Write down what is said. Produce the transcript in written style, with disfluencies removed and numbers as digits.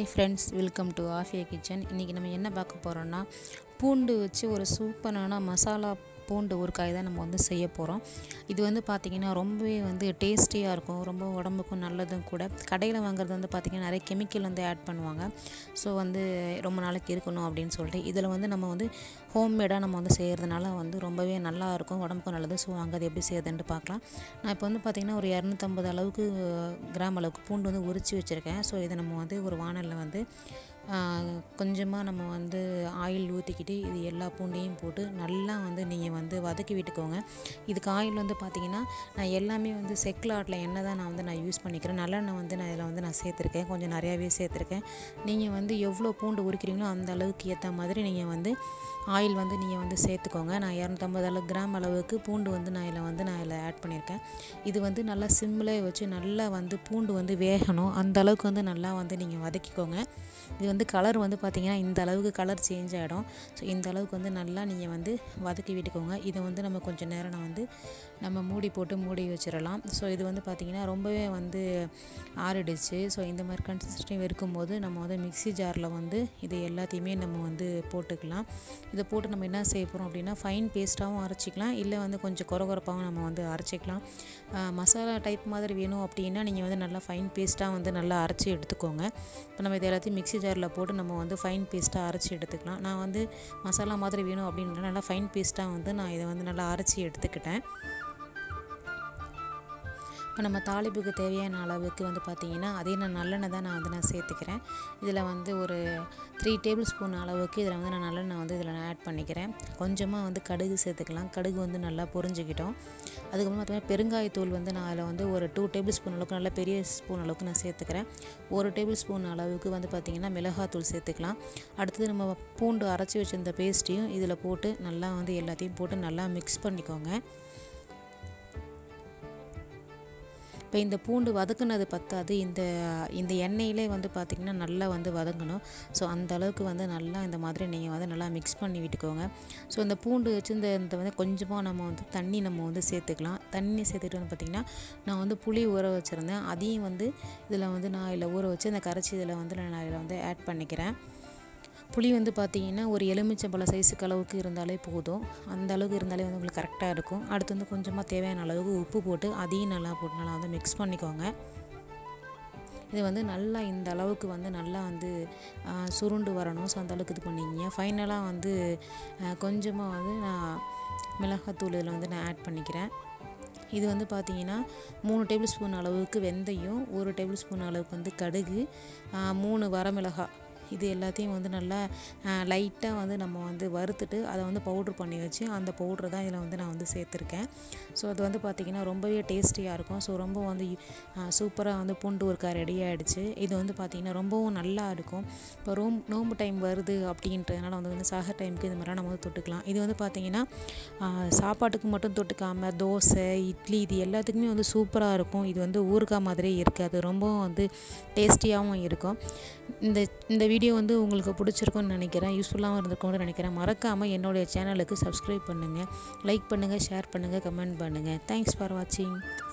Hi friends, welcome to Afia Kitchen. இன்னைக்கு நம்ம என்ன பார்க்க போறோம்னா பூண்டு வச்சு ஒரு சூப்பரான மசாலா பூண்டு ஊறுகாய் தான் நம்ம வந்து செய்ய போறோம். இது வந்து பாத்தீங்கன்னா ரொம்பவே வந்து டேஸ்டியா இருக்கும். ரொம்ப உடம்புக்கு நல்லதும் கூட. கடையில வாங்குறது வந்து பாத்தீங்கன்னா நிறைய கெமிக்கல் வந்து ஆட் பண்ணுவாங்க. சோ வந்து ரொம்ப நாளைக்கு இருக்கணும் அப்படினு சொல்லிட்டு இதுல வந்து நம்ம வந்து ஹோம்மேடா நம்ம வந்து செய்யறதுனால வந்து ரொம்பவே நல்லா இருக்கும். உடம்புக்கு நல்லது. சோ அங்க அது எப்படி செய்யறதுன்னு பார்க்கலாம். நான் இப்போ வந்து பாத்தீங்கன்னா ஒரு 250 அளவுக்கு கிராம் அளவுக்கு பூண்டு வந்து உரிச்சு வச்சிருக்கேன். சோ இத நம்ம வந்து ஒரு வாணல்ல வந்து கொஞ்சமாக நம்ம வந்து ஆயில் ஊற்றிக்கிட்டு இது எல்லா பூண்டையும் போட்டு நல்லா வந்து நீங்கள் வந்து வதக்கி விட்டுக்கோங்க. இதுக்கு ஆயில் வந்து பார்த்திங்கன்னா நான் எல்லாமே வந்து செக்கில் ஆட்டில் எண்ணெய் தான் நான் யூஸ் பண்ணிக்கிறேன். நல்லெண்ணெய் வந்து நான் இதில் வந்து நான் சேர்த்துருக்கேன். கொஞ்சம் நிறையாவே சேர்த்துருக்கேன். நீங்கள் வந்து எவ்வளோ பூண்டு உரிக்கிறீங்களோ அந்த அளவுக்கு ஏற்ற மாதிரி நீங்கள் வந்து ஆயில் வந்து நீங்கள் வந்து சேர்த்துக்கோங்க. நான் 250 கிராம் அளவுக்கு பூண்டு வந்து நான் இதில் ஆட் பண்ணியிருக்கேன். இது வந்து நல்லா சிம்மில் வச்சு நல்லா வந்து பூண்டு வந்து வேகணும். அந்த அளவுக்கு வந்து நல்லா வந்து நீங்கள் வதக்கிக்கோங்க. இது வந்து கலர் வந்து பார்த்திங்கன்னா இந்த அளவுக்கு கலர் சேஞ்ச் ஆகிடும். ஸோ இந்த அளவுக்கு வந்து நல்லா நீங்கள் வந்து வதக்கி விட்டுக்கோங்க. இதை வந்து நம்ம கொஞ்சம் நேரம் நம்ம மூடி போட்டு மூடி வச்சிடலாம். ஸோ இது வந்து பார்த்திங்கன்னா ரொம்பவே வந்து ஆறிடுச்சு. ஸோ இந்த மாதிரி கன்சிஸ்டன்சி இருக்கும்போது நம்ம வந்து மிக்ஸி ஜாரில் வந்து இது எல்லாத்தையுமே நம்ம வந்து போட்டுக்கலாம். இதை போட்டு நம்ம என்ன செய்ய போகிறோம் அப்படின்னா ஃபைன் பேஸ்ட்டாகவும் அரைச்சிக்கலாம், இல்லை வந்து கொஞ்சம் கொரகொரப்பாகவும் நம்ம வந்து அரைச்சிக்கலாம். மசாலா டைப் மாதிரி வேணும் அப்படின்னா நீங்கள் வந்து நல்லா ஃபைன் பேஸ்ட்டாக வந்து நல்லா அரைச்சி எடுத்துக்கோங்க. இப்போ நம்ம இது எல்லாத்தையும் மிக்ஸி ஜாரில் போட்டு நம்ம வந்து ஃபைன் பேஸ்ட்டாக அரைச்சி எடுத்துக்கலாம். நான் வந்து மசாலா மாதிரி வேணும் அப்படின்னா நல்லா ஃபைன் பேஸ்ட்டாக வந்து நான் இதை வந்து நல்லா அரைச்சி எடுத்துக்கிட்டேன். இப்போ நம்ம தாளிப்புக்கு தேவையான அளவுக்கு வந்து பார்த்திங்கன்னா அதே நல்லெண்ணெய் தான் நான் சேர்த்துக்கிறேன். இதில் வந்து ஒரு 3 டேபிள் ஸ்பூன் அளவுக்கு இதில் வந்து நான் நல்லெண்ணெய் வந்து இதில் நான் ஆட் பண்ணிக்கிறேன். கொஞ்சமாக வந்து கடுகு சேர்த்துக்கலாம். கடுகு வந்து நல்லா பொரிஞ்சுக்கிட்டோம். அதுக்கப்புறம் பார்த்தீங்கன்னா பெருங்காயத்தூள் வந்து நான் அதில் வந்து ஒரு 2 டேபிள் ஸ்பூன் அளவுக்கு நல்ல பெரிய ஸ்பூன் அளவுக்கு நான் சேர்த்துக்கிறேன். 1 டேபிள் ஸ்பூன் அளவுக்கு வந்து பார்த்திங்கன்னா மிளகாத்தூள் சேர்த்துக்கலாம். அடுத்தது நம்ம பூண்டு அரைச்சி வச்சிருந்த பேஸ்ட்டையும் இதில் போட்டு நல்லா வந்து எல்லாத்தையும் போட்டு நல்லா மிக்ஸ் பண்ணிக்கோங்க. இப்போ இந்த பூண்டு வதக்குனது பத்தாது, இந்த எண்ணெயிலே வந்து பார்த்திங்கன்னா நல்லா வந்து வதங்கணும். ஸோ அந்த அளவுக்கு வந்து நல்லா இந்த மாதிரி நீங்கள் வந்து நல்லா மிக்ஸ் பண்ணி விட்டுக்கோங்க. ஸோ இந்த பூண்டு வச்சு இந்த வந்து கொஞ்சமாக நம்ம வந்து தண்ணி நம்ம வந்து சேர்த்துக்கலாம். தண்ணி சேர்த்துட்டு வந்து பார்த்திங்கன்னா நான் வந்து புளி ஊற வச்சுருந்தேன். அதையும் வந்து இதில் வந்து நான் இதில் ஊற வச்சு அந்த கரைச்சி இதில் வந்து நான் இதில் வந்து ஆட் பண்ணிக்கிறேன். புளி வந்து பார்த்திங்கன்னா ஒரு எலுமிச்சம்பழம் சைஸுக்கு அளவுக்கு இருந்தாலே போதும். அந்த அளவுக்கு இருந்தாலே வந்து உங்களுக்கு கரெக்டாக இருக்கும். அடுத்து வந்து கொஞ்சமாக தேவையான அளவுக்கு உப்பு போட்டு அதையும் நல்லா போட்டு நல்லா வந்து மிக்ஸ் பண்ணிக்கோங்க. இது வந்து நல்லா இந்த அளவுக்கு வந்து நல்லா வந்து சுருண்டு வரணும். ஸோ அந்த அளவுக்கு இது பண்ணிங்க. ஃபைனலாக வந்து கொஞ்சமாக வந்து நான் மிளகாத்தூள் இதில் வந்து நான் ஆட் பண்ணிக்கிறேன். இது வந்து பார்த்திங்கன்னா 3 டேபிள் ஸ்பூன் அளவுக்கு வெந்தயம், 1 டேபிள் ஸ்பூன் அளவுக்கு வந்து கடுகு, 3 வரமிளகாய், இது எல்லாத்தையும் வந்து நல்லா லைட்டாக வந்து நம்ம வந்து வறுத்துட்டு அதை வந்து பவுட்ரு பண்ணி வச்சு அந்த பவுட்ரு தான் இதில் வந்து நான் வந்து சேர்த்துருக்கேன். ஸோ அது வந்து பார்த்திங்கன்னா ரொம்பவே டேஸ்டியாக இருக்கும். ஸோ ரொம்ப வந்து சூப்பராக வந்து பூண்டு ஊறுகாய் ரெடி ஆகிடுச்சு. இது வந்து பார்த்திங்கன்னா ரொம்பவும் நல்லா இருக்கும். இப்போ நோம்பு டைம் வருது அப்படின்றதுனால வந்து சாகர் டைமுக்கு இது மாதிரிலாம் நம்ம வந்து தொட்டுக்கலாம். இது வந்து பார்த்திங்கன்னா சாப்பாட்டுக்கு மட்டும் தொட்டுக்காமல் தோசை, இட்லி இது எல்லாத்துக்குமே வந்து சூப்பராக இருக்கும். இது வந்து ஊறுகாய் மாதிரியே இருக்காது, ரொம்பவும் வந்து டேஸ்டியாகவும் இருக்கும். இந்த வீடியோ வந்து உங்களுக்கு பிடிச்சிருக்கும்னு நினைக்கிறேன். யூஸ்ஃபுல்லாகவும் இருந்திருக்கும்னு நினைக்கிறேன். மறக்காமல் என்னுடைய சேனலுக்கு சப்ஸ்கிரைப் பண்ணுங்கள், லைக் பண்ணுங்கள், ஷேர் பண்ணுங்கள், கமெண்ட் பண்ணுங்கள். தேங்க்ஸ் ஃபார் வாட்சிங்.